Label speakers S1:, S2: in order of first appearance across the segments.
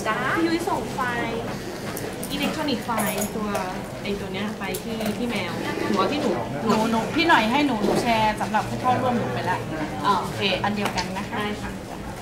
S1: จ้าพี่ยุ้ยส่งไฟล์อิเล็กทรอนิกส์ไฟล์ตัวเนี้ยไปที่แมวหรือว่าที่หนู
S2: พี่หน่อยให้หนูแชร์สำหรับผู้เข้าร่วมหนูไปละโอเคอันเดียวกันนะคะ
S1: ได้ค่ะ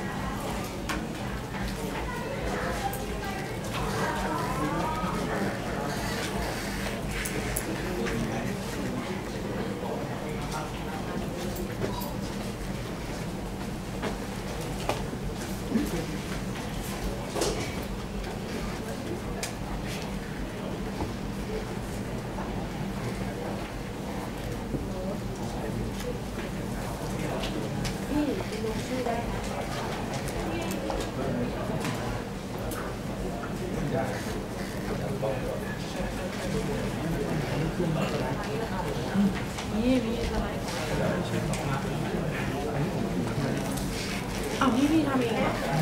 S1: พี่ทำเอง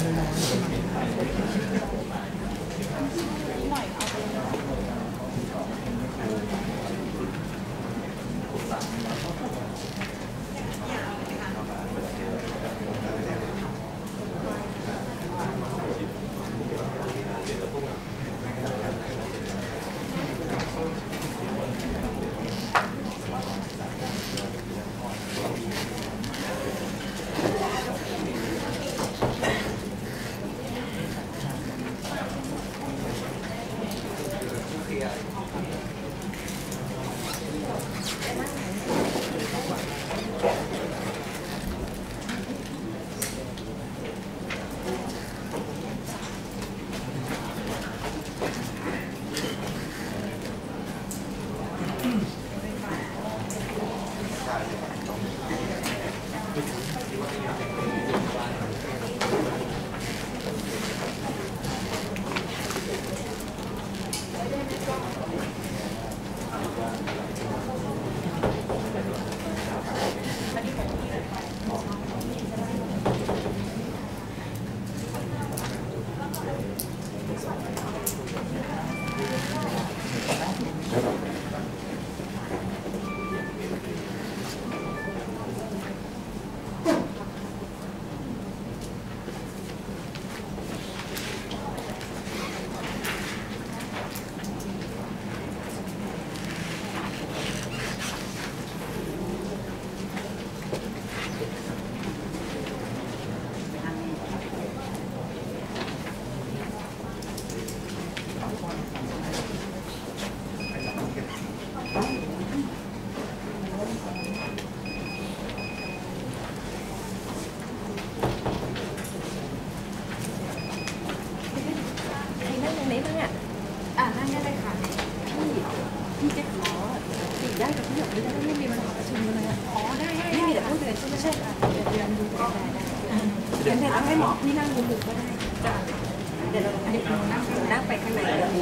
S1: พี่จะขอติดได้กับพี่หยกหรือไม่มีปัญหาประชุมกันเลยอ๋อได้ไม่มีแต่พูดเลยใช่ไหมใช่ค่ะเดี๋ยวดูก็ได้เดี๋ยวต้องให้หมอพี่นั่งดูก็ได้จ้ะเดี๋ยวเรานั่งไปข้างในเดี๋ยว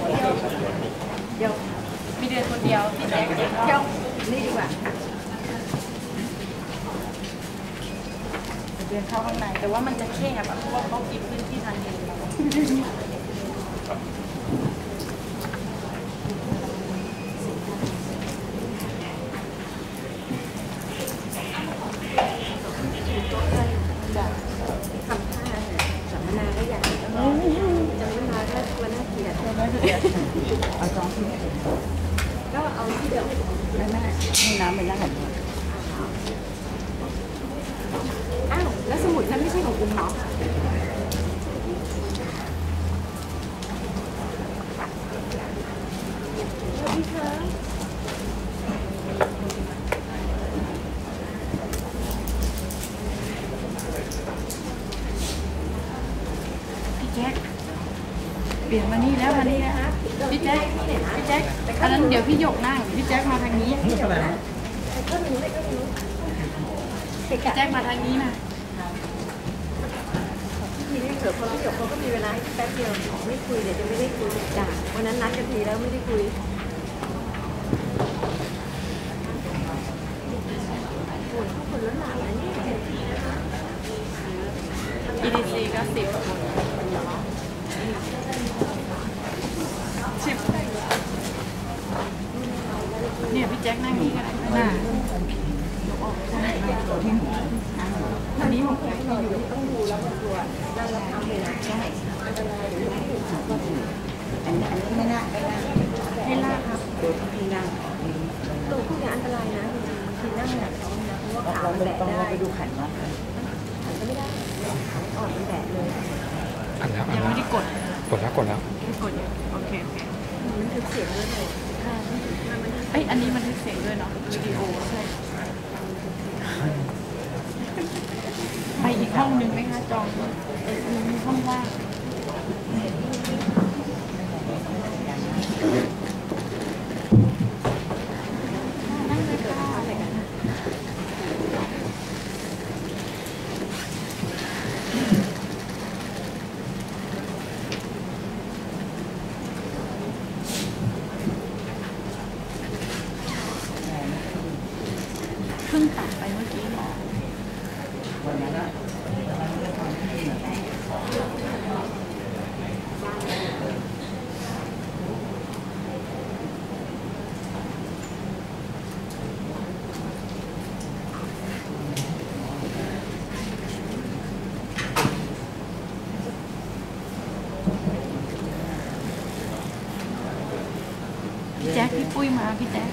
S2: มีเดือนคนเดียวพี่แจ๊ค
S1: เดี๋ยวนี่ดีกว่า
S2: เดินเข้าข้างในแต่ว่ามันจะแคบเพราะว่าเขากินพื้นที่ทันที
S1: เอาจองที่ก็เอาที่เดิม
S2: ไม่ให้น้ำไปแล้ว
S1: อ้าวแล้วสมุดนั้นไม่ใช่ของคุณหมอสวัสดีค่ะ
S2: พี่แจ๊คเปลี่ยนมานี่แล้วมานี่นะพี่แจ๊คอันนั้นเดี๋ยวพี่หยกนั่งพี่แจ๊คมาทางนี้พี่แจ๊คมาทางนี้นะ
S1: ทีนี้เผื่อพอพี่หยกเขาก็มีเวลาแป๊บเดียวไม่คุยเดี๋ยวจะไม่ได้คุยจ้ะวันนั้นนัดกันทีแล้วไม่ได้คุยคนล้นหลามอันนี้
S2: EDC ก็10 เนี่ยพี่แจ็คนั่งนี่ก็ได้น่ะ
S1: ตอนนี้ของแกอยู่ที่ต้องดูแล้วมันตัวนั่งรับทำเลยนะใช่ก็ไม่ได้อ่อนมันแดดเลย
S3: อัดแล้ว
S2: ยังไม่ได้กด
S3: กดแล้ว
S2: กดอยู่โอเค
S1: มันถึงเสียงเลยค่ะ
S2: เอ้ยอันนี้มันทึกเสียงด้วยเนาะวิดีโอใช่ไปอีกห้องนึงไหมคะจองมีห้องว่างนั่งเลยค่ะเพิ่งตัดไปเมื่อกี้หมอพี่แจ๊คพี่ปุ้ยมาพี่แจ๊ค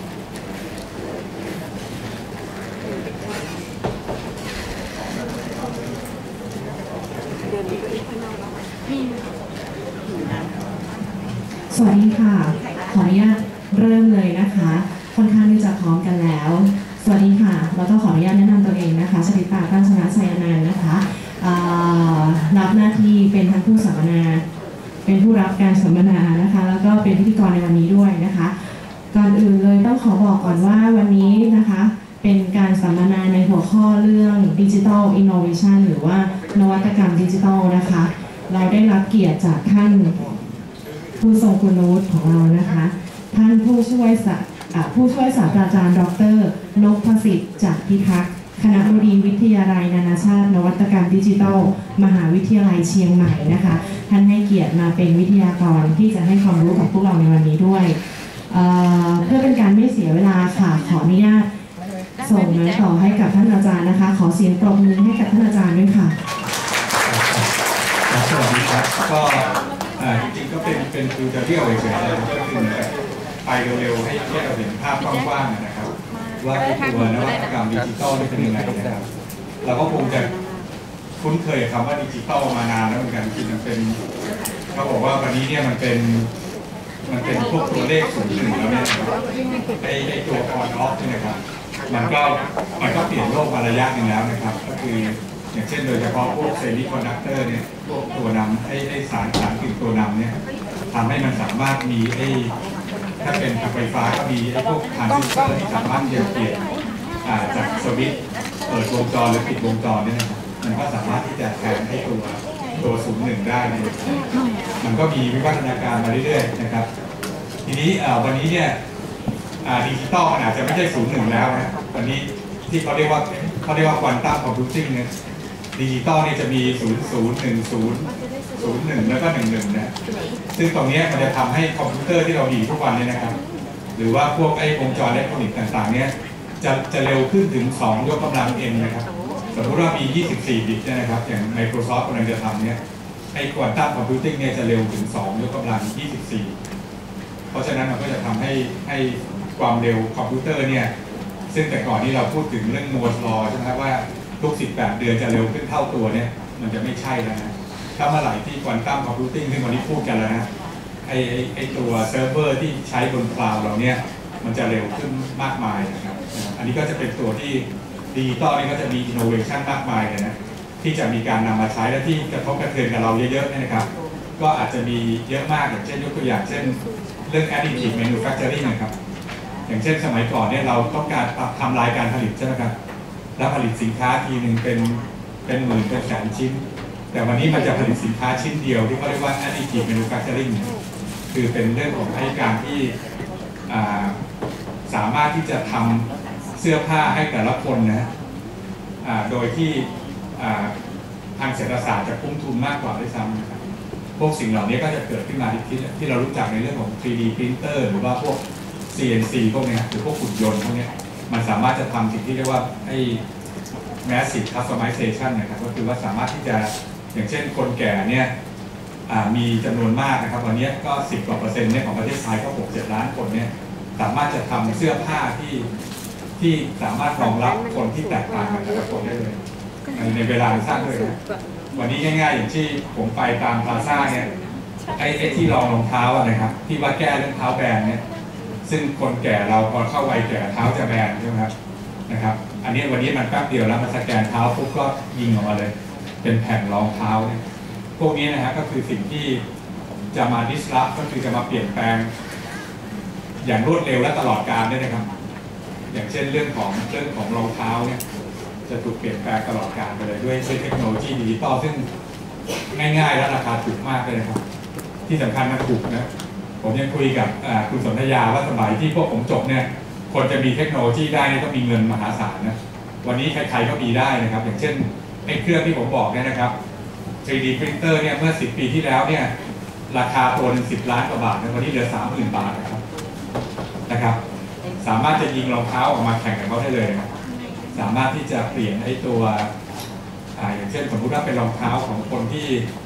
S4: สวัสดีค่ะ ขออนุญาตเริ่มเลยนะคะ ค่อนข้างที่จะพร้อมกันแล้ว สวัสดีค่ะแล้วก็ขออนุญาตแนะนำตัวเองนะคะชลิตาตั้งชนะชัยอนันต์นะคะรับหน้าที่เป็นทั้งผู้สัมมนาเป็นผู้รับการสัมมนานะคะแล้วก็เป็นพิธีกรในวันนี้ด้วยนะคะก่อนอื่นเลยต้องขอบอกก่อนว่าวันนี้นะคะเป็นการสัมมนาในหัวข้อเรื่อง Digital Innovation หรือว่านวัตกรรมดิจิทัลนะคะเราได้รับเกียรติจากท่านผู้ทรงคุณวุฒิของเรานะคะท่านผู้ช่วยศาสตราจารย์ดร.นพสิทธิ์จากพิทักษ์คณะบดีวิทยาลัยนานาชาตินวัตกรรมดิจิทัลมหาวิทยาลัยเชียงใหม่นะคะท่านให้เกียรติมาเป็นวิทยากรที่จะให้ความรู้กับพวกเราในวันนี้ด้วยเพื่อเป็นการไม่เสียเวลาค่ะขออนุญาตส่งไม้ต่อให้กับท่านอาจารย์นะคะขอเสียงปรบมือให้กับท่านอาจารย์ด้วยค่ะ
S5: สวัสดีครับก็จริงๆก็เป็นฟิวเจอร์ที่เอาเฉยๆก็คือไปเร็วๆให้เราเห็นภาพกว้างๆนะครับว่าตัวนวัตกรรมดิจิทัลนี่เป็นยังไงนะครับเราก็คงจะคุ้นเคยคำว่าดิจิทัลมานานแล้วเหมือนกันคือมันเป็นเขาบอกว่าวันนี้เนี่ยมันเป็นพวกตัวเลข0 1แล้วเนี่ยไอตัวออนออฟนี่นะครับมันก็เปลี่ยนโลกมาระยะหนึ่งแล้วนะครับก็คืออย่างเช่นโดยเฉพาะพวกเซมิคอนดักเตอร์เนี่ยพวกตัวนำไอสารกึ่งตัวนำเนี่ยทำให้มันสามารถมีถ้าเป็นไฟฟ้าก็มีพวกทรานซิสเตอร์ที่สามารถเปลี่ยนจากสวิตช์เปิดวงจรหรือปิดวงจรเนี่ยนะครับมันก็สามารถที่จะแทนให้ตัว0 1ได้เลยมันก็มีวิวัฒนาการมาเรื่อยๆนะครับทีนี้วันนี้เนี่ยดิจิตอลอาจจะไม่ใช่0 1แล้วนะวันนี้ที่เขาเรียกว่าควอนตัมคอมพิวติ้งเนี่ยดิจิตอลเนี่ยจะมี0 0 1 0 0 1แล้วก็11นะซึ่งตรงนี้มันจะทำให้คอมพิวเตอร์ที่เรามีทุกวันนี้นะครับหรือว่าพวกวงจรอิเล็กทรอนิกส์ต่างๆเนี่ยจะเร็วขึ้นถึง2 ยกกำลัง n นะครับสมมติว่ามี24 บิตนะครับอย่าง Microsoft กำลังจะทำเนี่ยควอนตัมคอมพิวติ้งเนี่ยจะเร็วถึง2 ยกกำลัง 24เพราะฉะนั้นมันก็จะทำให้ความเร็วคอมพิวเตอร์เนี่ยซึ่งแต่ก่อนนี้เราพูดถึงเรื่องโมร์ส law ใช่ไหมครับว่าทุก18 เดือนจะเร็วขึ้นเท่าตัวเนี่ยมันจะไม่ใช่แล้วนะถ้าเมื่อไหร่ที่ควอนตัมคอมพิวติ้งที่วันนี้พูดกันแล้วนะไอตัวเซิร์ฟเวอร์ที่ใช้บนคลาวด์เราเนี่ยมันจะเร็วขึ้นมากมายนะครับอันนี้ก็จะเป็นตัวที่ดิจิตอลนี่ก็จะมีอินโนเวชันมากมายเลยนะที่จะมีการนำมาใช้และที่กระทบกระเทือนกับเราเยอะๆนะครับก็อาจจะมีเยอะมากอย่างเช่นยกตัวอย่างเช่นเรื่อง additive manufacturing นะครับอย่างเช่นสมัยก่อนเนี่ยเราต้องการทำลายการผลิตใช่ไหมครับแล้วผลิตสินค้าทีหนึ่งเป็นหมื่นเป็นแสนชิ้นแต่วันนี้มันจะผลิตสินค้าชิ้นเดียวที่เขาเรียกว่า additive manufacturing คือเป็นเรื่องของการที่สามารถที่จะทำเสื้อผ้าให้แต่ละคนนะโดยที่ทางเศรษฐศาสตร์จะคุ้มทุนมากกว่าด้วยซ้ำนะครับพวกสิ่งเหล่านี้ก็จะเกิดขึ้นมาที่เรารู้จักในเรื่องของ 3D printer หรือว่าพวก CNC พวกนี้หรือพวกหุ่นยนต์พวกนี้มันสามารถจะทำสิ่งที่เรียกว่าmassive customization นะครับก็คือว่าสามารถที่จะอย่างเช่นคนแก่เนี่ยมีจำนวนมากนะครับวันนี้ก็10 กว่า%เนี่ยของประเทศไทยก็ 6-7 ล้านคนเนี่ยสามารถจะทำเสื้อผ้าที่สามารถรองรับคนที่แตกต่างกันแต่ละคนได้เลยในเวลาสั้นด้วยนะวันนี้ง่ายๆอย่างที่ผมไปตามพลาซ่าเนี่ยไอ้ที่รองเท้านะครับที่ว่าแก้เรื่องเท้าแบนเนี่ยซึ่งคนแก่เราพอเข้าวัยแก่เท้าจะแบนใช่ไหมครับนะครับอันนี้วันนี้มันแป๊บเดียวแล้วมันสแกนเท้าปุ๊บก็ยิงออกมาเลยเป็นแผ่นรองเท้าเนี่ยพวกนี้นะฮะก็คือสิ่งที่จะมา disrupt ก็คือจะมาเปลี่ยนแปลงอย่างรวดเร็วและตลอดกาลด้วยนะครับอย่างเช่นเรื่องของรองเท้าเนี่ยจะถูกเปลี่ยนแปลงตลอดกาลไปเลยด้วยเทคโนโลยีดิจิตอลซึ่งง่ายๆและราคาถูกมากเลยนะครับที่สำคัญมันถูกนะผมยังคุยกับคุณสนธยาว่าสมัยที่พวกผมจบเนี่ยคนจะมีเทคโนโลยีได้เนี่ยต้องมีเงินมหาศาลนะวันนี้ใครๆก็มีได้นะครับอย่างเช่นไอ้เครื่องที่ผมบอกเนี่ยนะครับ 3D printer เนี่ยเมื่อ10 ปีที่แล้วเนี่ยราคาตัวนึง10 ล้านกว่าบาทนะวันนี้เหลือ 30,000 บาทนะครับสามารถจะยิงรองเท้าออกมาแข่งกับเขาได้เลยนะสามารถที่จะเปลี่ยนไอ้ตัวอย่างเช่นสมมติว่าเป็นรองเท้าของคนที่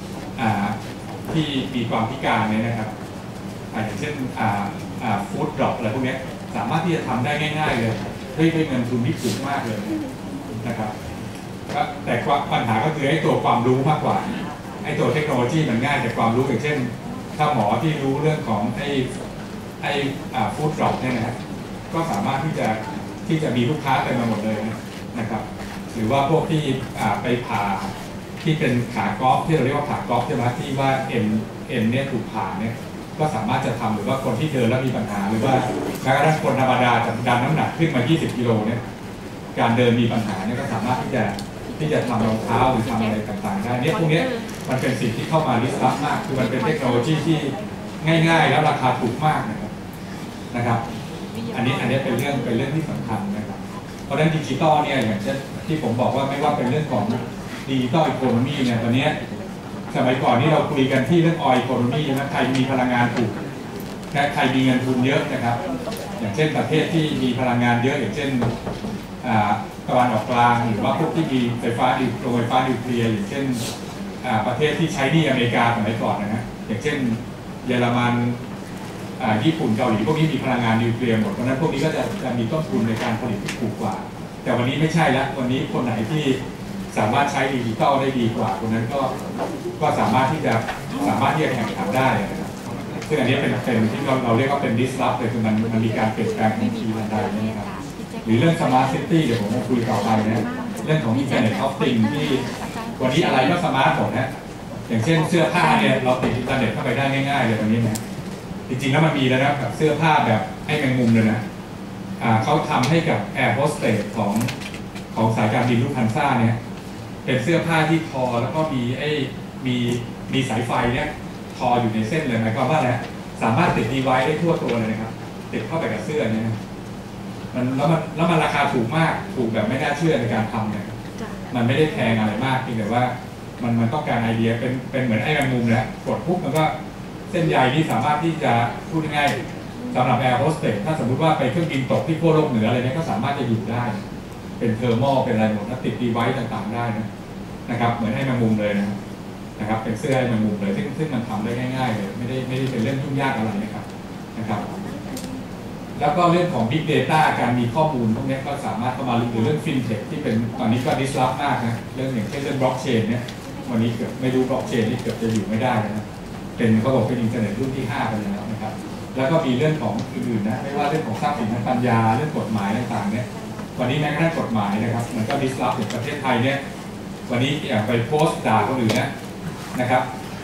S5: มีความพิการเนี่ยนะครับอย่างเช่นฟู้ดดรอปอะไรพวกนี้สามารถที่จะทำได้ง่ายๆเลยด้วยเงินทุนที่ถูกมากเลยนะครับแต่ปัญหาก็คือไอ้ตัวความรู้มากกว่าไอ้ตัวเทคโนโลยีมันง่ายแต่ความรู้อย่างเช่นถ้าหมอที่รู้เรื่องของไอ้ฟู้ดดรอปเนี่ยนะก็สามารถที่จะมีลูกค้าเต็มมาหมดเลยนะครับหรือว่าพวกที่ไปผ่าที่เป็นขากอล์ฟที่เราเรียกว่าขากอล์ฟใช่ไหมที่ว่าเอ็นเนี่ยถูกผ่าเนี่ยก็สามารถจะทำหรือว่าคนที่เดินแล้วมีปัญหาหรือว่าแม้กระทั่งคนธรรมดาจะดันน้ำหนักขึ้นมา20 กิโลเนี่ยการเดินมีปัญหาเนี่ยก็สามารถที่จะทำรองเท้าหรือทำอะไรต่างๆได้เนี่ยพวกนี้มันเป็นสิ่งที่เข้ามาลิสต์มากคือมันเป็นเทคโนโลยีที่ง่ายๆแล้วราคาถูกมากนะครับอันนี้เป็นเรื่องที่สำคัญนะครับเพราะฉะนั้นดิจิตอลเนี่ยอย่างเช่นที่ผมบอกว่าไม่ว่าเป็นเรื่องของดิจิตอลอีโคโนมีเนี่ยตอนนี้สมัยก่อนนี่เราคุยกันที่เรื่องออยล์อีโคโนมีนะใครมีพลังงานถูกและใครมีเงินทุนเยอะนะครับอย่างเช่นประเทศที่มีพลังงานเยอะอย่างเช่นตะวันออกกลางหรือว่าพวกที่มีโรงไฟฟ้านิวเคลียร์อย่างเช่นประเทศที่ใช้หนี้อเมริกาสมัยก่อนนะฮะอย่างเช่นเยอรมันญี่ปุ่นเกาหลีพวกนี้มีพลังงานนิวเคลียร์หมดเพราะนั้นพวกนี้ก็จะมีต้นทุนในการผลิตที่ถูกกว่าแต่วันนี้ไม่ใช่แล้ววันนี้คนไหนที่สามารถใช้ดิจิตอลได้ดีกว่าคนนั้นก็สามารถที่จะแข่งขันได้นะครับซึ่งอันนี้เป็นที่เราเรียกว่าเป็น disrupt เลยคือมันมีการเปลี่ยนแปลงทันทีทันใดนะครับหรือเรื่อง smart city เดี๋ยวผมจะคุยต่อไปนะเรื่องของ Internet of Things ที่วันนี้อะไรก็สมาร์ทหมดนะอย่างเช่นเสื้อผ้าเนี่ยเราติดอินเทอร์เน็ตเข้าไปได้ง่ายๆเลยตรงนี้นะจริงๆแล้วมันมีแล้วนะกับเสื้อผ้าแบบให้แมงมุมเลยนะเขาทำให้กับแอร์โฮสเตสของสายการบินลูกพันซ่าเนี่ยเป็นเสื้อผ้าที่ทอแล้วก็มีสายไฟเนี่ยทออยู่ในเส้นเลยหมายความว่าอะไรสามารถติดดีไวซ์ได้ทั่วตัวเลยนะครับติดเข้าไปกับเสื้อเนี่ยแล้วมันราคาถูกมากถูกแบบไม่น่าเชื่อในการทำเนี่ยมันไม่ได้แพงอะไรมากเพียงแต่ว่ามันต้องการไอเดียเป็นเหมือนไอ้แมงมุมนะกดปุ๊บมันก็เส้นใยที่สามารถที่จะพูดง่ายๆสำหรับแอร์โฮสเตสถ้าสมมติว่าไปเครื่องบินตกที่ขั้วโลกเหนืออะไรเนี่ยก็สามารถจะอยู่ได้เป็นเทอร์โมเป็นอะไรหมดแล้วติดดีไวซ์ต่างๆได้นะครับเหมือนไอ้แมงมุมเลยนะครับเป็นเสื้อไอ้แมงมุมเลยซึ่งมันทำได้ง่ายๆเลยไม่ได้เป็นเรื่องยุ่งยากอะไรนะครับแล้วก็เรื่องของ Big Data การมีข้อมูลพวกนี้ก็สามารถเข้ามาหรือเรื่อง FinTech ที่เป็นตอนนี้ก็ disrupt มากนะเรื่องอย่างเช่นเรื่อง Blockchain เนี่ยวันนี้เกือบไม่รู้ Blockchain นี่เกือบจะอยู่ไม่ได้นะเป็นเขาบอกเป็นอินเทอร์เน็ตรุ่นที่5ไปแล้วนะครับแล้วก็มีเรื่องของอื่นๆนะไม่ว่าเรื่องของทรัพย์สินทางปัญญาเรื่องกฎหมายต่างๆเนี่ยวันนี้แม้กระทั่งกฎหมายนะครับมันก็ disrupt อย่างประเทศไทยเนี่ยวันนี้อย่างไปโพสต์ด่าคนอื่นนะครับ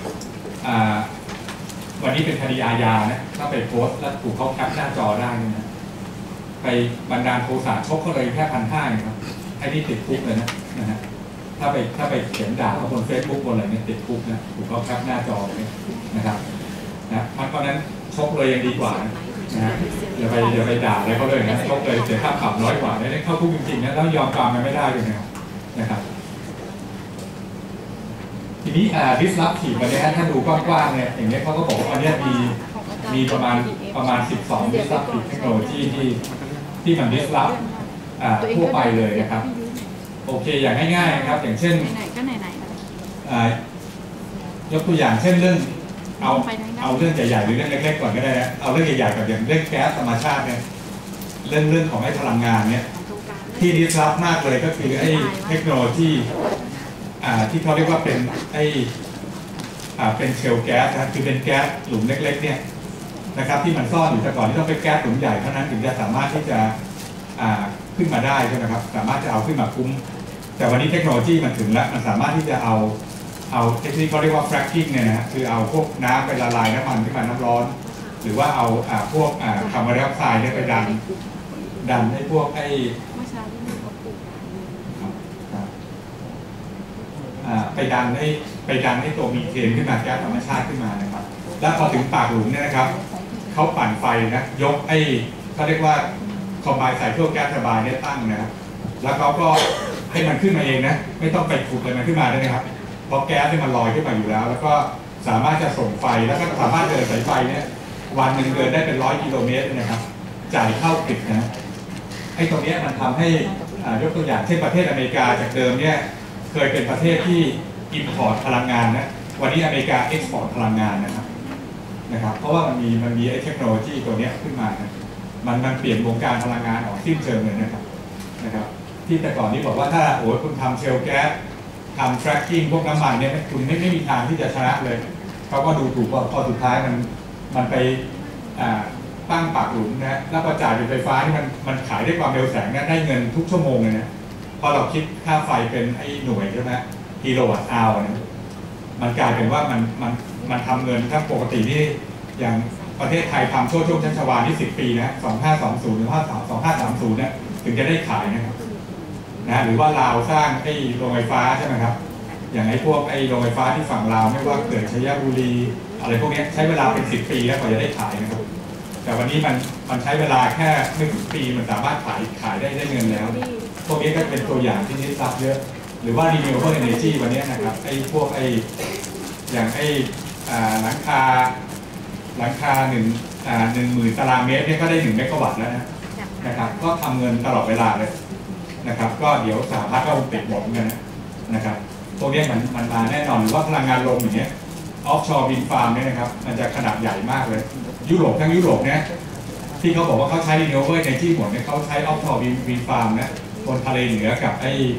S5: วันนี้เป็นคดีอาญานะถ้าไปโพสต์แล้วถูกเขาแคปหน้าจอได้นะไปบันดาลโทสะชกเขาเลยแค่1,500ครับไอ้นี่ติดคุกเลยนะฮะถ้าไปเขียนด่าเขาบน Facebook บนอะไรเนี่ยติดคุกนะถูกเขาแคปหน้าจอเลยนะครับเพราะนั้นชกเลยยังดีกว่านะฮะอย่าไปด่าอะไรเขาเลยนะชกเลยเสียค่าปรับน้อยกว่าได้เข้าคุกจริงๆนะแล้วยอมความกันไม่ได้เลยนะครับทีนี้disruptive วันนี้ถ้าดูกว้างๆเนี่ยอย่างนี้เขาก็บอกว่าวันนี้มีประมาณ12 disruptive technology ที่มัน disrupt ทั่วไปเลยนะครับโอเคอย่างง่ายๆนะครับอย่างเช่นยกตัวอย่างเช่นเรื่องเอาเรื่องใหญ่ๆหรือเรื่องเล็กๆก่อนก็ได้นะเอาเรื่องใหญ่ๆกับอย่างเรื่องแก๊สธรรมชาติเนี่ยเรื่องของไอ้พลังงานเนี่ยที่ disrupt มากเลยก็คือไอ้เทคโนโลยีที่เขาเรียกว่าเป็นเป็นเชลแก๊สนะคือเป็นแก๊สหลุมเล็กๆเนี่ยนะครับที่มันซ่อนอยู่แต่ก่อนที่ต้องเป็นแก๊สหลุมใหญ่เท่านั้นถึงจะสามารถที่จะขึ้นมาได้ใช่ไหมครับสามารถจะเอาขึ้นมาคุ้มแต่วันนี้เทคโนโลยีมันถึงแล้วมันสามารถที่จะเอาเทคนิคเขาเรียกว่า fracking เนี่ยนะคือเอาพวกน้ำไปละลายน้ำมันขึ้นมาน้ำร้อนหรือว่าเอาพวกคาร์บอนไดออกไซด์เนี่ยไปดันให้พวกไปดันให้ตัวมีเทนขึ้นมาแก๊สธรรมชาติขึ้นมานะครับแล้วพอถึงปากหลุมเนี่ยนะครับเขาปั่นไฟนะยกเขาเรียกว่าคอมไบน์ไซเคิลแก๊สเทอร์ไบน์เนี่ยตั้งนะครับแล้วเขาก็ให้มันขึ้นมาเองนะไม่ต้องไปขุดอะไรมันขึ้นมาได้นะครับเพราะแก๊สที่มันลอยขึ้นมาอยู่แล้วแล้วก็สามารถจะส่งไฟแล้วก็สามารถเดินสายไฟเนี่ยวันหนึ่งเดินได้เป็น100 กิโลเมตรนะครับจ่ายเข้าติดนะตรงนี้มันทำให้ยกตัวอย่างเช่นประเทศอเมริกาจากเดิมเนี่ยเคยเป็นประเทศที่อิมพอร์ตพลังงานนะวันนี้อเมริกาเอ็กซ์พอร์ตพลังงานนะครับเพราะว่ามันมีเทคโนโลยีตัวนี้ขึ้นมานะมันเปลี่ยนวงการพลังงานออกสิ้นเชิงเลยนะครับที่แต่ก่อนนี้บอกว่าถ้าคุณทำเชลแก๊สทำ fracking พวกน้ำมันเนี่ยคุณไม่มีทางที่จะชนะเลยเขาก็ดูถูกว่าพอสุดท้ายมันไปตั้งปากหลุมนะแล้วก็จ่ายเป็นไฟฟ้าที่มันขายได้ความเร็วแสงได้เงินทุกชั่วโมงเลยนะพอเราคิดค่าไฟเป็นหน่วยใช่ไหมกิโลวัตต์อาวร์นะมันกลายเป็นว่ามันทำเงินถ้าปกตินี่อย่างประเทศไทยทำช่วงชัชวาลที่10 ปีนะ2520ถึง2530เนี่ยถึงจะได้ขายนะครับหรือว่าลาวสร้างโรงไฟฟ้าใช่ไหมครับอย่างพวกโรงไฟฟ้าที่ฝั่งลาวไม่ว่าเกิดชัยบุรีอะไรพวกนี้ใช้เวลาเป็น10 ปีแล้วกว่าจะได้ขายนะครับแต่วันนี้มันใช้เวลาแค่ไม่ถึงปีมันสามารถขายได้เงินแล้วพวกนี้ก็เป็นตัวอย่างที่นิดซับเยอะหรือว่า renewable energy วันนี้นะครับพวกอย่างหลังคา10,000 ตารางเมตรเนี่ยก็ได้1 เมกะวัตต์แล้วนะครับก็ทำเงินตลอดเวลาเลยนะครับก็เดี๋ยวสหรัฐก็ติดหมดเหมือนกันนะครับตรงนี้มันมาแน่นอนหรือว่าพลังงานลมอย่างเงี้ยออฟชอร์วินฟาร์มเนี่ยนะครับมันจะขนาดใหญ่มากเลยยุโรปทั้งยุโรปเนี่ยที่เขาบอกว่าเขาใช้ renewable energy หมดเนี่ยเขาใช้ออฟชอร์วินฟาร์มนะบนทะเลเหนือกับ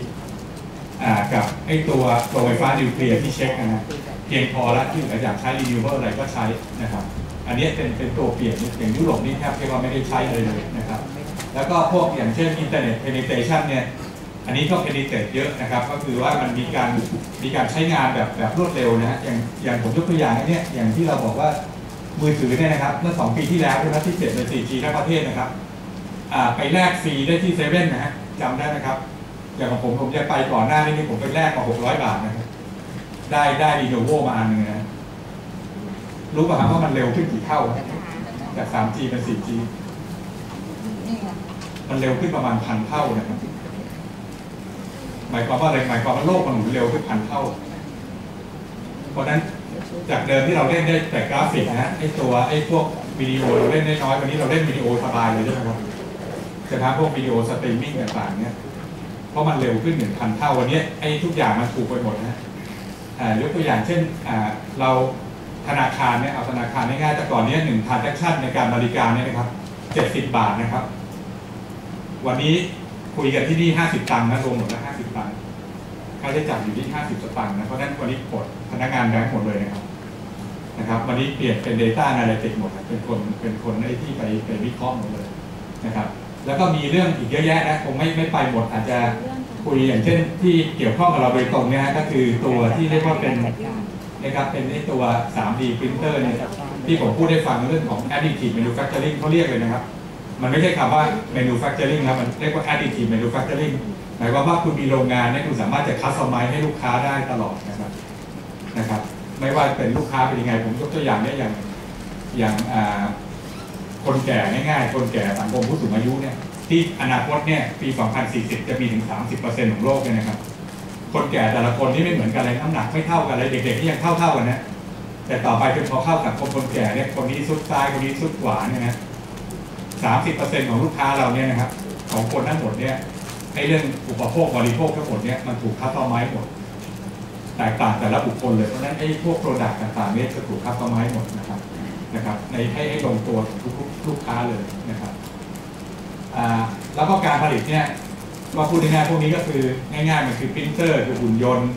S5: ตัวโรงไฟฟ้านิวเคลียร์ที่เช็คนะเพียงพอแล้วที่เหลืออยากใช้ renewable อะไรก็ใช้นะครับอันนี้เป็นตัวเปลี่ยนอย่างยุโรปนี่แทบจะว่าไม่ได้ใช้เลยนะครับแล้วก็พวกอย่างเช่น internet penetration เนี่ยอันนี้ก็ penetrate เยอะนะครับก็คือว่ามันมีการใช้งานแบบรวดเร็วนะฮะอย่างผมยกตัวอย่างเนี่ยอย่างที่เราบอกว่ามือถือเนี่ยนะครับเมื่อ2 ปีที่แล้วนะที่7 ใน 4G ทั้งประเทศนะครับไปแลกฟรีได้ที่เซเว่นนะฮะจำได้ไหมครับอย่างของผมจะไปก่อนหน้านี้ผมไปแลกมา600 บาทนะครับได้รีโนโวมาอันนึงนะรู้ป่ะครับว่ามันเร็วขึ้นกี่เท่าจาก 3G เป็น 4G มันเร็วขึ้นประมาณ1,000 เท่านะครับหมายความว่าอะไรหมายความว่าโลกมันหมุนเร็วขึ้น1,000 เท่าเพราะนั้นจากเดิมที่เราเล่นได้แต่กราฟิกนะพวกวิดีโอเราเล่นได้น้อยวันนี้เราเล่นวิดีโอสบายเลยใช่ไหมครับจะทำพวกวิดีโอสตรีมมิ่งต่างๆเนี่ยเพราะมันเร็วขึ้น1,000 เท่าวันนี้ทุกอย่างมันถูกไปหมดนะยกตัวอย่างเช่นเราธนาคารเนี่ยเอาธนาคารง่ายๆแต่ก่อนนี้1 transaction ในการบริการเนี่ยนะครับ70 บาทนะครับวันนี้คุยกันที่นี่50 ตังค์นะรวมหมดแล้ว50 ตังค์ค่าใช้จ่ายอยู่ที่50 สตางค์นะเพราะฉะนั้นวันนี้กดพนักงานแบงก์หมดเลยนะครับวันนี้เปลี่ยนเป็น Data Analytics หมดเป็นคนที่ไปวิเคราะห์หมดเลยนะครับแล้วก็มีเรื่องอีกเยอะแยะนะคงไม่ไปหมดอาจจะคุยอย่างเช่นที่เกี่ยวข้องกับเราโดยตรงเนี่ยก็คือตัวที่เรียกว่าเป็นนะครับเป็นตัว 3D printer เนี่ยที่ผมพูดได้ฟังเรื่องของ additive manufacturing เขาเรียกเลยนะครับมันไม่ใช่คำว่า manufacturing ครับมันเรียกว่า additive manufacturing หมายความว่าคุณมีโรงงานเนี่ยคุณสามารถจะ customize ให้ลูกค้าได้ตลอดนะครับไม่ว่าเป็นลูกค้าเป็นยังไงผมยกตัวอย่างเนี่ยอย่างคนแก่ง่ายๆคนแก่สังคมผู้สูงอายุเนี่ยที่อนาคตเนี่ยปี 2040 จะมีถึง 30% ของโลกเลยนะครับคนแก่แต่ละคนนี่ไม่เหมือนกันเลยน้ำหนักไม่เท่ากันเลยเด็กๆที่ยังเท่ากันนะแต่ต่อไปเป็นพอเข้าสังคมคนแก่เนี่ยคนนี้สุดซ้ายคนนี้สุดขวาเนี่ยนะ 30% ของลูกค้าเราเนี่ยนะครับของคนทั้งหมดเนี่ยเรื่องอุปโภคบริโภคทั้งหมดเนี่ยมันถูกคัสตอมไมซ์หมดแตกต่างแต่ละบุคคลเลยเพราะฉะนั้นพวกโปรดักต์ต่างๆเนี่ยจะถูกคัสตอมไมซ์หมดนะครับในให้ลงตัวทุกลูกค้าเลยนะครับแล้วก็การผลิตเนี่ยก็พูดง่ายๆพวกนี้ก็คือง่ายๆมันคือปรินเตอร์คือหุ่นยนต์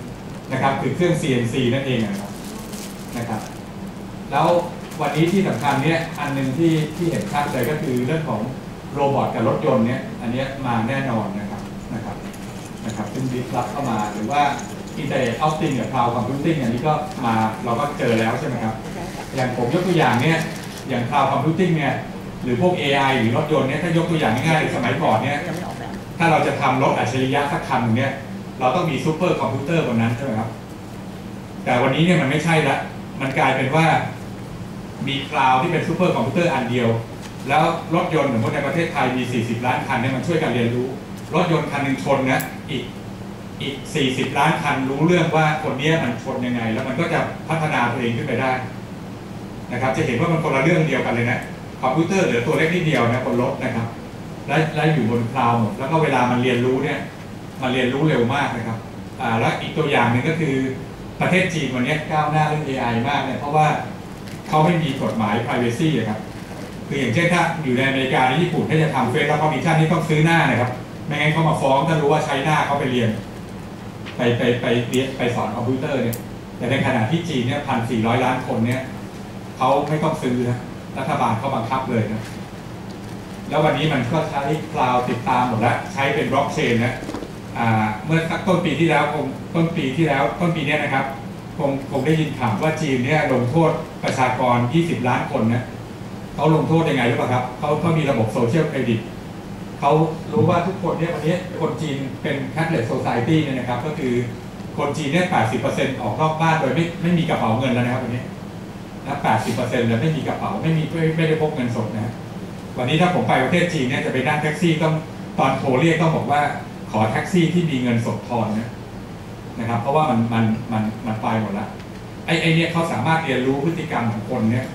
S5: นะครับคือเครื่อง CNC นั่นเองนะครับแล้ววันนี้ที่สำคัญเนี่ยอันหนึ่งที่เห็นชัดเลยก็คือเรื่องของโรบอทกับรถยนต์เนี่ยอันนี้มาแน่นอนนะครับซึ่งดิสรับเข้ามาหรือว่า Internet of Things กับ Cloud Computing อันนี้ก็มาเราก็เจอแล้วใช่ไหมครับอย่างผมยกตัวอย่างเนี่ยอย่าง Cloud Computing เนี่ยหรือพวก AI หรือรถยนต์เนี่ยถ้ายกตัวอย่างง่ายๆสมัยก่อนเนี่ยถ้าเราจะทำรถอัจฉริยะสักคันเนี่ยเราต้องมีซูเปอร์คอมพิวเตอร์บนนั้นใช่ไหมครับแต่วันนี้เนี่ยมันไม่ใช่ละมันกลายเป็นว่ามีคลาวด์ที่เป็นซูเปอร์คอมพิวเตอร์อันเดียวแล้วรถยนต์สมมติในประเทศไทยมี40ล้านคันเนี่ยมันช่วยกันเรียนรู้รถยนต์คันหนึ่งชนนะอีก40ล้านคันรู้เรื่องว่าคนนี้มันชนยังไงแล้วมันก็จะพัฒนาตัวเองขึ้นไปได้นะครับจะเห็นว่ามันคนละเรื่องเดียวกันเลยนะคอมพิวเตอร์เหลือตัวเล็กนิดเดียวนะบนรถนะครับและอยู่บนคลาวด์หมดแล้วก็เวลามันเรียนรู้เนี่ยมันเรียนรู้เร็วมากนะครับแล้วอีกตัวอย่างหนึ่งก็คือประเทศจีนวันนี้ก้าวหน้าเรื่อง AI มากเนี่ยเพราะว่าเขาไม่มีกฎหมาย privacy ครับคืออย่างเช่นถ้าอยู่ในอเมริกาในญี่ปุ่นถ้าจะทำเฟซแล้วคอมมิชชั่นนี่ต้องซื้อหน้านะครับไม่งั้นเขามาฟ้องถ้ารู้ว่าใช้หน้าเขาไปเรียนไปสอนคอมพิวเตอร์เนี่ยแต่ในขณะที่จีนเนี่ย1,400 ล้านคนเนี่ยเขาไม่ต้องซื้อนะรัฐบาลเขาบังคับเลยนะแล้ววันนี้มันก็ใช้คลาวด์ติดตามหมดแล้วใช้เป็นบล็อกเชนนะเมื่อต้นปีที่แล้วต้นปีนี้นะครับคงได้ยินข่าวว่าจีนเนี่ยลงโทษประชากร20 ล้านคนนะเขาลงโทษยังไงรู้ป่ะครับเขามีระบบโซเชียลเครดิตเขารู้ว่าทุกคนเนี่ยวันนี้คนจีนเป็น cashless society เนี่ยนะครับก็คือคนจีนเนี่ย 80% ออกนอกบ้านโดยไม่มีกระเป๋าเงินแล้วนะครับวันนี้นะ 80% เลยไม่มีกระเป๋าไม่ได้พกเงินสดนะวันนี้ถ้าผมไปประเทศจีนเนี่ยจะไปนั่งแท็กซี่ต้องตอนโทรเรียกต้องบอกว่าขอแท็กซี่ที่มีเงินสดทอนนะครับเพราะว่ามันไปหมดแล้วไอ้เนี่ยเขาสามารถเรียนรู้พฤติกรรมของคนเนี่ย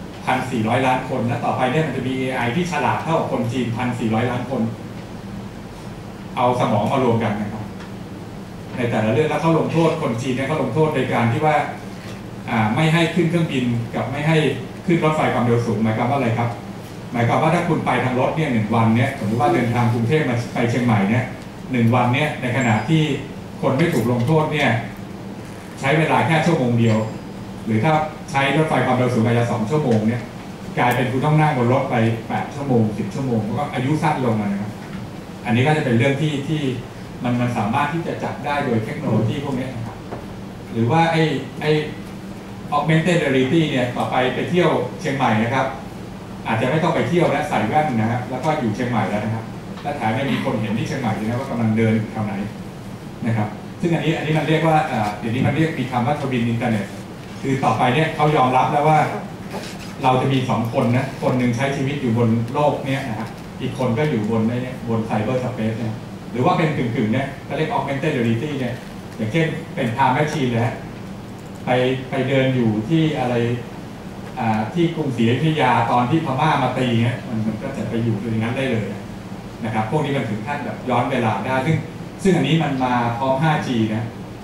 S5: 1,400 ล้านคนและต่อไปเนี่ยมันจะมี AI ที่ฉลาดเท่ากับคนจีน1,400 ล้านคนเอาสมองมารวมกันนะครับในแต่ละเรื่องแล้วเขาลงโทษคนจีนเนี่ยเขาลงโทษโดยการที่ว่าไม่ให้ขึ้นเครื่องบินกับไม่ให้ขึ้นรถไฟความเร็วสูงหมายความว่าอะไรครับหมายความว่าถ้าคุณไปทางรถเนี่ย1 วันเนี่ยสมมติว่าเดินทางกรุงเทพมาไปเชียงใหม่เนี่ย1 วันเนี่ยในขณะที่คนไม่ถูกลงโทษเนี่ยใช้เวลาแค่ชั่วโมงเดียวหรือถ้าใช้รถไฟความเร็วสูงอาจจะ2 ชั่วโมงเนี่ยกลายเป็นคุณต้องนั่งบนรถไป8 ชั่วโมง10 ชั่วโมงก็อายุสั้นลงนะครับอันนี้ก็จะเป็นเรื่องที่มันสามารถที่จะจับได้โดยเทคโนโลยีพวกนี้นะครับหรือว่าไอ้ augmented reality เนี่ยต่อไปเที่ยวเชียงใหม่นะครับอาจจะไม่ต้องไปเที่ยวนะใส่แว่นนะครับแล้วก็อยู่เชียงใหม่แล้วนะครับและแถมยังมีคนเห็นที่เชียงใหม่ด้วยนะว่ากำลังเดินแถวไหนนะครับซึ่งอันนี้มันเรียกว่าเดี๋ยวนี้มันเรียกมีคำว่าทวินอินเทอร์เน็ตคือต่อไปเนี่ยเขายอมรับแล้วว่าเราจะมี2 คนนะคนหนึ่งใช้ชีวิตอยู่บนโลกเนี่ยนะครับอีกคนก็อยู่บนไซเบอร์สเปซเนี่ยหรือว่าเป็นกึ่งเนี่ยก็เรียก augmented reality เนี่ยอย่างเช่นเป็นtime machine เลยฮะไปเดินอยู่ที่อะไรที่กรุงศรีอยุธยาตอนที่พม่ามาตีเนี่ยมันก็จะไปอยู่อย่างนั้นได้เลยนะครับพวกนี้มันถึงขั้นแบบย้อนเวลาได้ซึ่งอันนี้มันมาพร้อม 5G นะ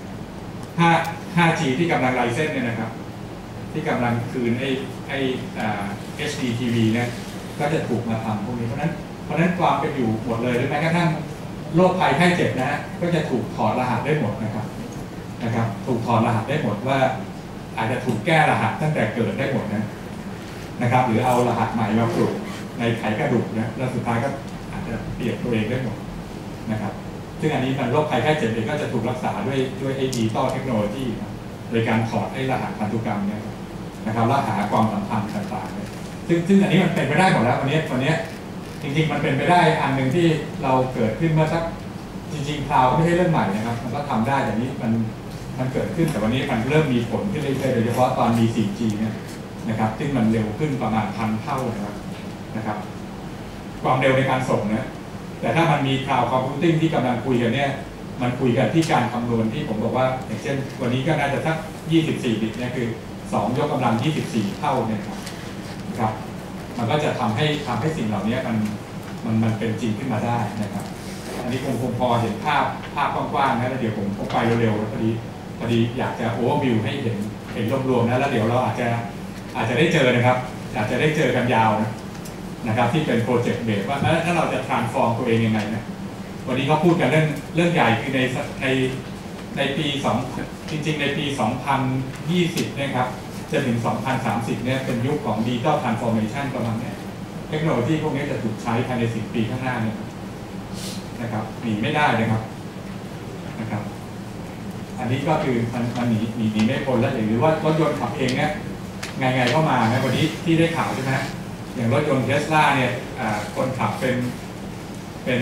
S5: 5G ที่กำลังไลเซนส์เนี่ยนะครับที่กำลังคืนไอ้HD TV เนี่ยก็จะถูกมาทำพวกนี้เพราะฉะนั้นความเป็นอยู่หมดเลยหรือแม้กระทั่งโรคภัยไข้เจ็บนะก็จะถูกถอดรหัสได้หมดนะครับถูกถอดรหัสได้หมดว่าอาจจะถูกแก้รหัสตั้งแต่เกิดได้หมดนะครับหรือเอารหัสใหม่มาปลูกในไขกระดูกนะแล้วสุดท้ายก็อาจจะเปลี่ยนตัวเองได้หมดนะครับซึ่งอันนี้มันโรคภัยไข้เจ็บเองก็จะถูกรักษาด้วยดิจิตอลเทคโนโลยีโดยการถอดไอ้รหัสพันธุกรรมเนี่ยนะครับแล้วหาความสัมพันธ์ต่างๆซึ่งอันนี้มันเป็นไปได้หมดแล้ววันนี้จริงๆมันเป็นไปได้อันหนึ่งที่เราเกิดขึ้นเมื่อสักจริงๆคลาวด์ไม่ใช่เรื่องใหม่นะครับมันก็ทำได้แต่นี้มันเกิดขึ้นแต่วันนี้มันเริ่มมีผลขึ้นเรื่อยๆโดยเฉพาะตอนมี 4G เนี่ยนะครับซึ่งมันเร็วขึ้นประมาณ1,000 เท่านะครับความเร็วในการส่งนะแต่ถ้ามันมีคลาวด์คอมพิวติ้งที่กำลังคุยกันเนี่ยมันคุยกันที่การคำนวณที่ผมบอกว่าอย่างเช่นวันนี้ก็น่าจะสัก24 บิตเนี่ยคือ2 ยกกำลัง24 เท่าเนี่ยครับมันก็จะทำให้สิ่งเหล่านี้มันเป็นจริงขึ้นมาได้นะครับอันนี้คงพอเห็นภาพกว้างๆนะแล้วเดี๋ยวผมไปเร็วๆพอดีอยากจะโอเวอร์วิวให้เห็นรวมๆนะแล้วเดี๋ยวเราอาจจะได้เจอนะครับอาจจะได้เจอกันยาวนะครับที่เป็นโปรเจกต์เบสว่าถ้าเราจะ transform ตัวเองยังไงนะวันนี้เขาพูดกันเรื่องใหญ่คือในในปีจริงๆในปี 2020 เนี่ยครับจะถึง 2030 เนี่ยเป็นยุคของ Digital Transformation ประมาณนี้เทคโนโลยีพวกนี้จะถูกใช้ภายใน10 ปีข้างหน้าเนี่ยนะครับหนีไม่ได้นะครับอันนี้ก็คือมันหนีไม่พ้นแล้วหรือว่ารถยนต์ขับเองเนี่ยไงก็มานะวันนี้ที่ได้ข่าวใช่ไหมอย่างรถยนต์ Tesla เนี่ยคนขับเป็น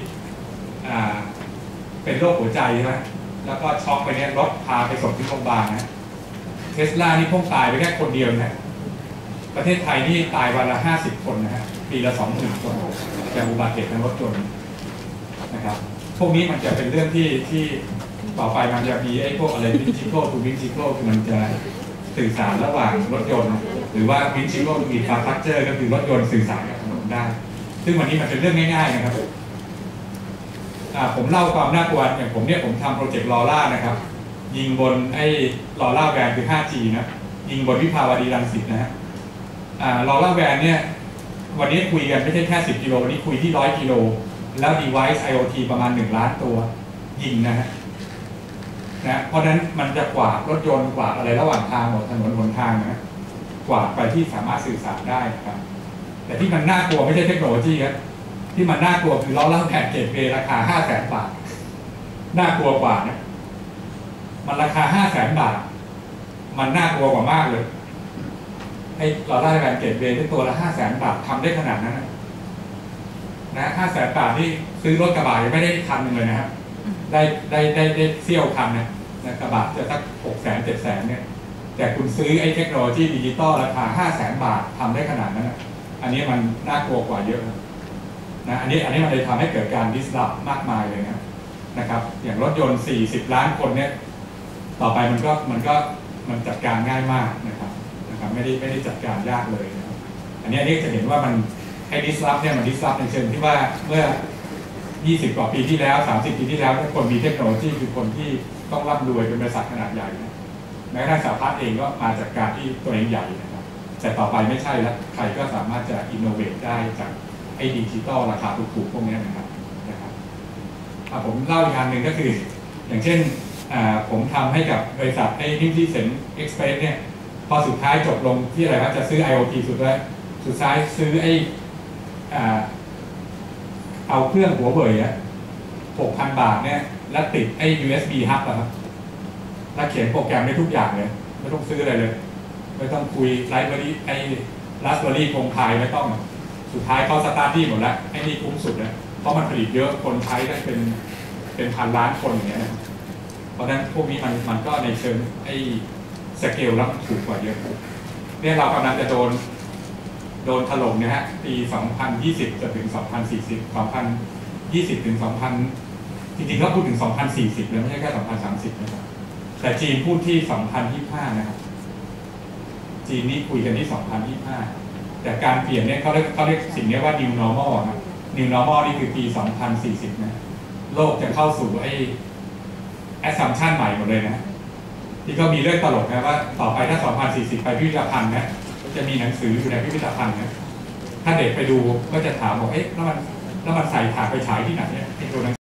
S5: เป็นโรคหัวใจใช่ไหมแล้วก็ช็อกไปเนี่ยรถพาไปส่งที่โรงพยาบาลนะเทสลานี่พุ่งตายไปแค่คนเดียวนะประเทศไทยนี่ตายวันละ50 คนนะฮะปีละ 20,000 คนจากอุบัติเหตุทางรถยนต์นะครับพวกนี้มันจะเป็นเรื่องที่ต่อไปมันจะมีไอ้พวกอะไรวินชิโก้ทูวินชิโก้คือมันจะสื่อสารระหว่างรถยนต์หรือว่าวินชิโก้ทูอินฟราสตรัคเจอร์ก็คือรถยนต์สื่อสารกับถนนได้ซึ่งวันนี้มันเป็นเรื่องง่ายๆนะครับผมเล่าความน่ากลัวอย่างผมทำโปรเจกต์ลอร่านะครับยิงบนไอ้ลอร่าแวนคือ 5G นะยิงบนวิภาวดีรังสิตนะฮะลอร่าแวนเนี่ยวันนี้คุยกันไม่ใช่แค่10 กิโลวันนี้คุยที่100 กิโลแล้ว device IoT ประมาณ1 ล้านตัวยิงนะเพราะนั้นมันจะกวาดรถยนต์กวาดอะไรระหว่างทางหมดถนนหนทางนะกวาดไปที่สามารถสื่อสารได้ครับแต่ที่มันน่ากลัวไม่ใช่เทคโนโลยีครับที่มันน่ากลัวคือล้อเล่าแผ่นเกตเวย์ราคา 500,000 บาทน่ากลัวกว่านะมันราคา 500,000 บาทมันน่ากลัวกว่ามากเลยไอ้ล้อเล่าแผ่นเกตเวย์ที่ตัวละ 500,000 บาททำได้ขนาดนั้นนะ 500,000 บาทนี่ซื้อรถกระบะยังไม่ได้คันนึงเลยนะครับได้เซี่ยวคันนะกระบะจะสัก600,000 700,000เนี่ยแต่คุณซื้อไอ้เทคโนโลยีดิจิตอลราคา 500,000 บาททำได้ขนาดนั้นนะอันนี้มันน่ากลัวกว่าเยอะนะอันนี้มันเลยทำให้เกิดการ disrupt มากมายเลยนะครับอย่างรถยนต์40 ล้านคนเนี่ยต่อไปมันจัดการง่ายมากนะครับไม่ได้จัดการยากเลยนะครับอันนี้จะเห็นว่ามันไอ้ disrupt เนี่ยมัน disrupt ในเชิงที่ว่าเมื่อ20 กว่าปีที่แล้ว30 ปีที่แล้วคนมีเทคโนโลยีคือคนที่ต้องร่ำรวยเป็นบริษัทขนาดใหญ่นะแม้กระทั่งสหพัฒน์เองก็มาจากการที่ตัวเองใหญ่นะครับแต่ต่อไปไม่ใช่แล้วใครก็สามารถจะอินโนเวทได้จากไอ้ดิจิตอลราคาถูกๆพวกนี้นะครับผมเล่าอีกอันหนึ่งก็คืออย่างเช่นผมทำให้กับบริษัทไอ้นิมที่เซ็นเอ็กซ์เพรสเนี่ยพอสุดท้ายจบลงที่อะไรว่าจะซื้อ IoT สุดท้ายซื้อไอ้เอาเครื่องหัวเว่ย6,000 บาทเนี่ยแล้วติดไอ้ USB hub ครับแล้วเขียนโปรแกรมได้ทุกอย่างเลยไม่ต้องซื้ออะไรเลยไม่ต้องคุยไลบรารีไอ้ราสเบอรี่คงคายไม่ต้องสุดท้ายเขาสตาร์ทที่หมดแล้วไอ้นี่คุ้มสุดเลยเพราะมันผลิตเยอะคนใช้ได้เป็นพันล้านคนอย่างเงี้ยเพราะฉะนั้นพวกนี้มันก็ในเชิงไอ้สเกลแล้วถูกกว่าเยอะเนี่ยเรากำลังจะโดนถล่มเนี่ยฮะปี 2020 จะถึง 2040 ถึง 2000จริงๆก็พูดถึง 2040เลยไม่ใช่แค่ 2030 นะครับแต่จีนพูดที่ 2025 นะครับจีนนี่คุยกันที่ 2025 แต่การเปลี่ยนเนี่ยเขาเรียกสิ่งนี้ว่า new normal ครับ new normal นี่คือปี 2040 นะโลกจะเข้าสู่ไอ้ assumption ใหม่หมดเลยนะที่ก็มีเรื่องตลกนะว่าต่อไปถ้า 2040 ไปพิพิธภัณฑ์นะจะมีหนังสืออยู่ในพิพิธภัณฑ์นะถ้าเด็กไปดูก็จะถามบอกแล้วมันใส่ถาดไปฉายที่ไหนเนี่ยไอ้ตัวหนัง